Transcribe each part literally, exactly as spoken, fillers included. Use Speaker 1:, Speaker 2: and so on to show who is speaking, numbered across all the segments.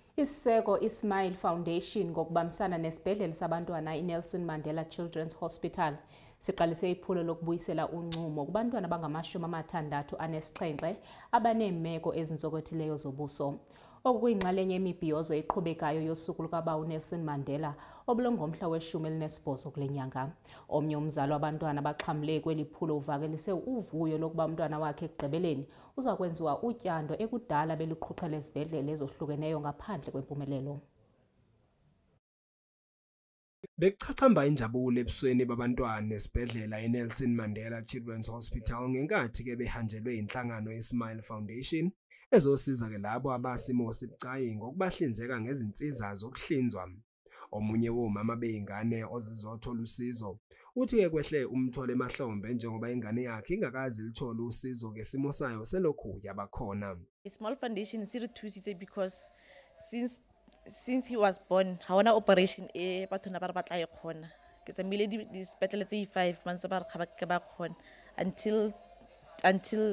Speaker 1: Isiseko iSmile Foundation ngokubambisana nesibhedlela sabantwana iNelson Mandela Children's Hospital siqalise iphulo lokubuyisela uncumo kubantwana abangamashumi amathandathu anesixhenxe abaneemeko ezintsokothileyo zobuso. Okuyinxalenye yemibhiyozo eqhubekayo yosuku lukaBawo Nelson Mandela obulongomhla weshumi elinesibhozo kule nyanga. Omnye umzali wabantwana abaxhamle kweli phulo uvakelise uvuyo lokuba umntwana wakhe ekugqibeleni uza kwenziwa utyando ekudala beluqhuqhela ezibhedlele ezohlukeneyo ngaphandle kwempumelelo.
Speaker 2: Bekuchachamba injabulo ebusweni babantwana esibhedlela iNelson Mandela Children's Hospital ngenkathi ke behanjelwe inhlangano yeSmile Foundation ezosiza ke labo abasimo sibucayi ngokubahlinzeka ngezinsiza zokuhlinzwa. Omunye womama beingane ozizothola usizo uthi ke kwehle umthole emahlombe njengoba ingane yakhe ingakazi lithola usizo ngesimo sayo selokhu yabakhona.
Speaker 3: Smile Foundation sirithusitse because since since he was born hawana operation e batho na ba batla e khona ke tsamile di sepetlele tse five months ba re khaba ke ba khona until until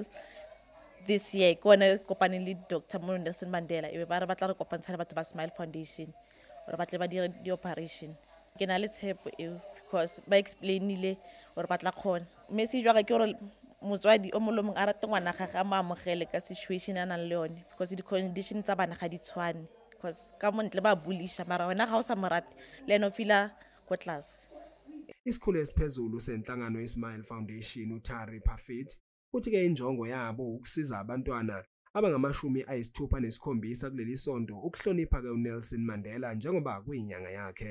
Speaker 3: this year kona kopane le Doctor Nelson Mandela e ba re batla re kopantshana batho ba Smile Foundation or batle ba dire di operation ke na le tshepo e because ba explainile or batla khona message wa ka ke gore motswadi o molomong a rata ngwana ga ga maamogele ka situation ana le yone because di conditions tsa bana ga di tshwane because ka montle ba bulisha mara wena ga o sa morati leno fila ko class.
Speaker 2: Isikhulu esiphezulu senhlangano yeSmile Foundation uThari Parfit uthi ke injongo yabo ukusiza abantwana abangamashumi ayisithupha nesikhombisa kuleli sonto ukuhlonipha ke uNelson Mandela njengoba kuyinyanga yakhe.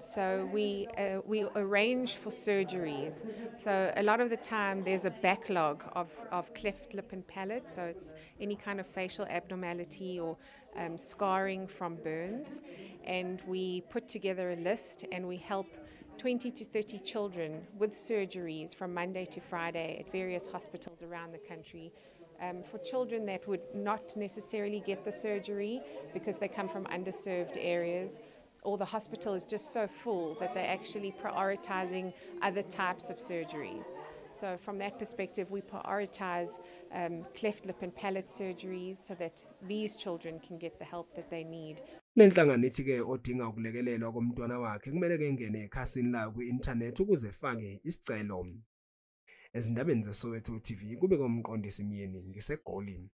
Speaker 4: So we uh, we arrange for surgeries. So a lot of the time there's a backlog of, of cleft lip and palate. So it's any kind of facial abnormality or um, scarring from burns. And we put together a list and we help twenty to thirty children with surgeries from Monday to Friday at various hospitals around the country. Um, for children that would not necessarily get the surgery because they come from underserved areas, or the hospital is just so full that they're actually prioritizing other types of surgeries. So from that perspective, we prioritize um, cleft lip and palate surgeries so that these children can get the help that they need.
Speaker 2: Lenhlangano ithi ke odinga ukulekelelwa komntwana wakhe kumele ke ngene ekhasini la ku-internet ukuze fake isicelo. Ezindabeni zeSoweto T V kube komqondisi Myeni ngiseGoli.